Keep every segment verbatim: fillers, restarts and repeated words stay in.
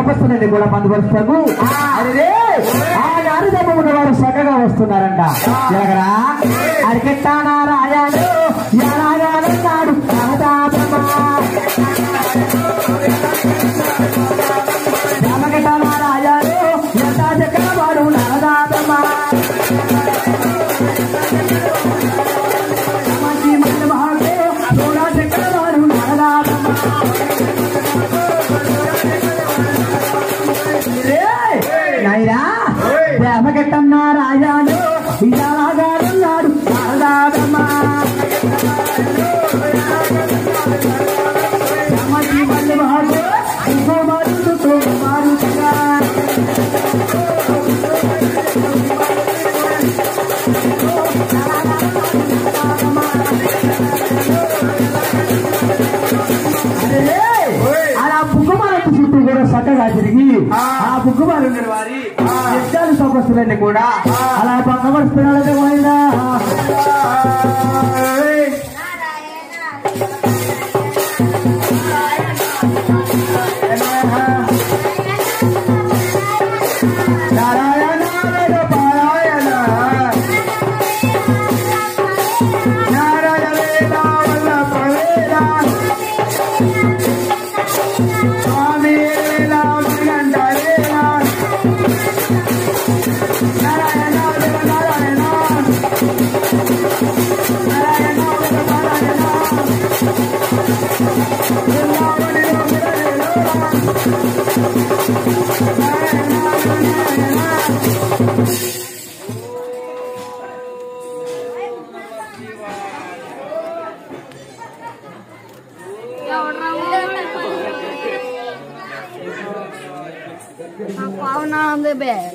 సమస్యలన్నీ కూడా బంధుపరుస్తాము. అదే ఆ నారదమ్మ ఉన్నవారు చక్కగా వస్తున్నారంట. ఎలాగరా అరికెట్టానా రాజాలు ఎలాగానన్నాడు రామదాసమ్మ. రామకెట్టానా రాజాలు ఎంత చక్కగా వాడు నారదాసమ్మ. మంచి మంచి మహాడు కూడా చక్కగా వాడు నారదాసమ్మ. దేవగట్టన్న రాజాలు ఇలాగాడున్నాడు నారదాసమ్మ. మంచి మంచి మహాడు ఇంకో మారుతూ మారుతుగా అలా బుగ్గమాలకు చుట్టూ కూడా చక్కగా తిరిగి ఆ బుగ్గమాలు ఉన్న వారి యజ్ఞాలు సమస్యలన్నీ కూడా అలా బంధపరుస్తున్నాడని పోయినా on the bed.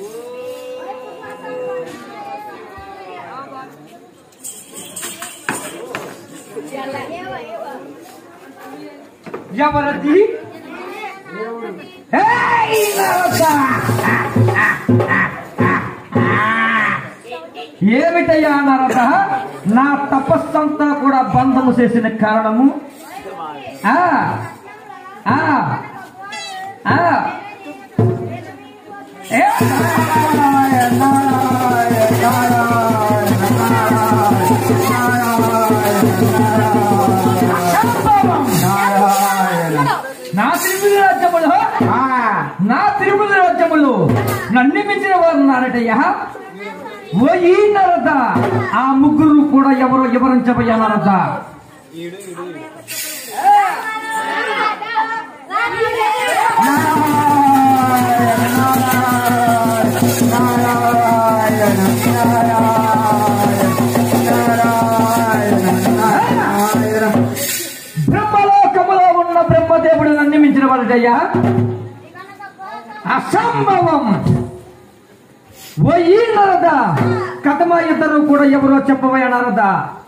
ఎవరది? ఏమిటయ్యా నారద, నా తపస్సంతా కూడా బంధము చేసిన కారణము ఆ ఆ ఆ నా తిరుమల రాజ్యములు నా తిరుమల రాజ్యములు నన్ను మించిన వారు ఉన్నారటయ్యా. ఓ ఈ నరద, ఆ ముగ్గురు కూడా ఎవరో వివరించబోయా నరద. బ్రహ్మలోకములో ఉన్న బ్రహ్మదేవుడు నన్ను మించిన వాడయ్యా. అసంభవం. ఓ ఈ నరద, కథమ ఇద్దరు కూడా ఎవరో చెప్పబోయా నరద.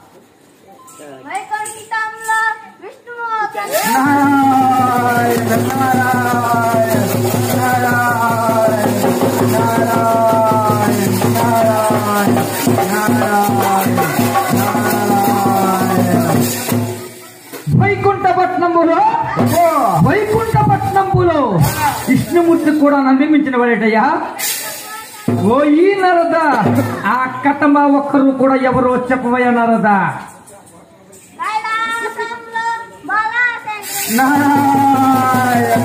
వైకుంఠపట్నములో వైకుంఠపట్నములో విష్ణుమూర్తి కూడా నందిమించిన వాడేటయ్యా. ఓ ఈ నరద, ఆ కథమ ఒక్కరు కూడా ఎవరో చెప్పబోయా నరద. నారాయణ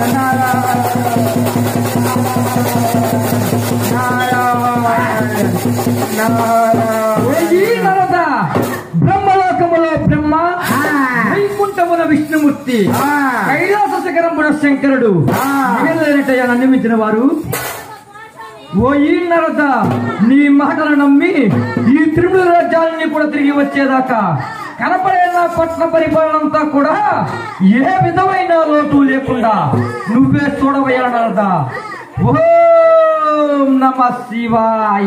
నరద, బ్రహ్మలోకములో బ్రహ్మ, వైకుంఠమున విష్ణుమూర్తి, కైలాస శిఖరమున శంకరుడు మిగిలినట్టయ్యా నన్ను మించిన వారు. ఓ ఈ నరద, నీ మాటలు నమ్మి ఈ తిరుమల రాజ్యాలని కూడా తిరిగి వచ్చేదాకా కనపడే నా పట్న పరిపాలనంతా కూడా ఏ విధమైన లోటు లేకుండా నువ్వే చూడవయ్యా నరద. ఓం నమ శివాయ.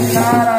శంకర